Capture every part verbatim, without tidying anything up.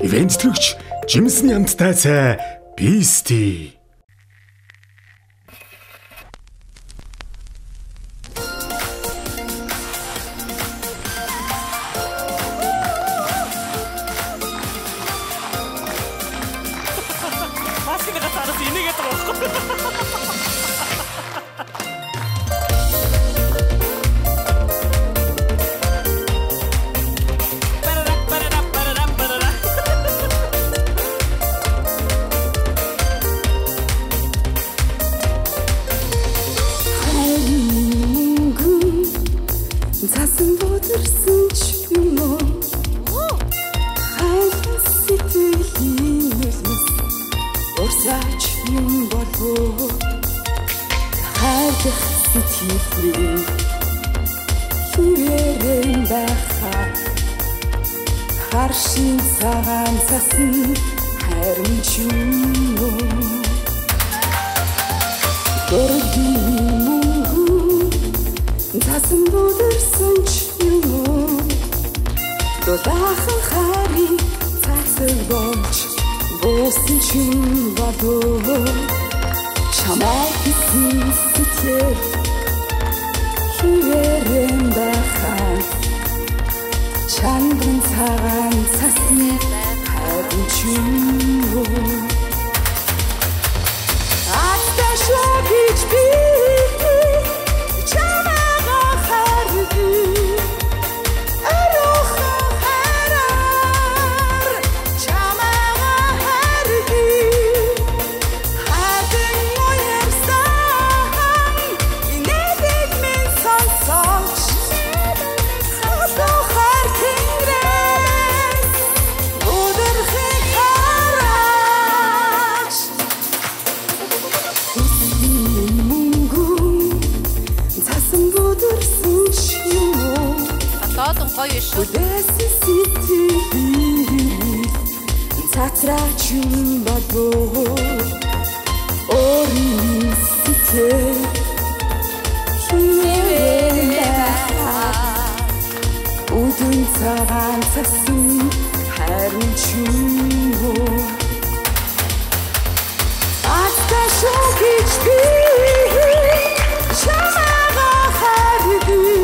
Ивент төлөгч Жимсэн ямттай цай Бисти. Засан бодорсон ч юм уу хайрын сэтгэлийн үлмэс урсаач юм болов хайрах сэтгэлийн хүрээрэм байхаа харшин цагаан цасан хайрын ч юм уу дөрвийн Засан бодорсон ч юм уу дулаахан харийг цацаг болж буусан ч юм болов чамайг хийсэн сэтгэл хүрээрэм байхаа чандрын цагаан цасны хайрын ч юм уу Атта шогич би гоё шүү. Цацраач юм болов орин сэтгэл Удын цагаан цасан хайрын ч юм уу Атта шогич би чамайга хайргүй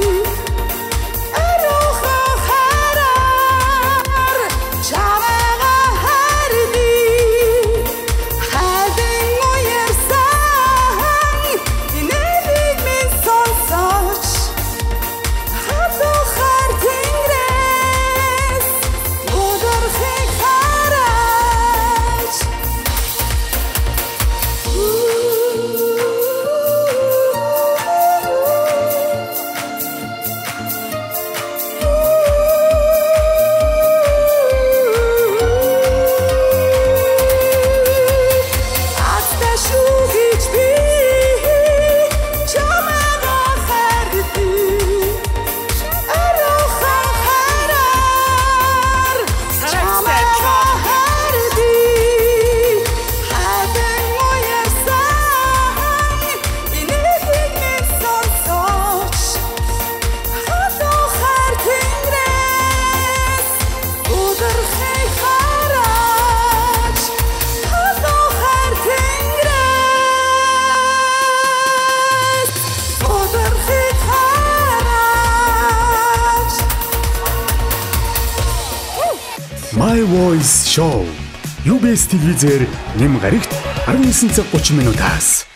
My Voice Show ю би эс телевизээр нэм гарагт арван нисан цаг гучин минутаас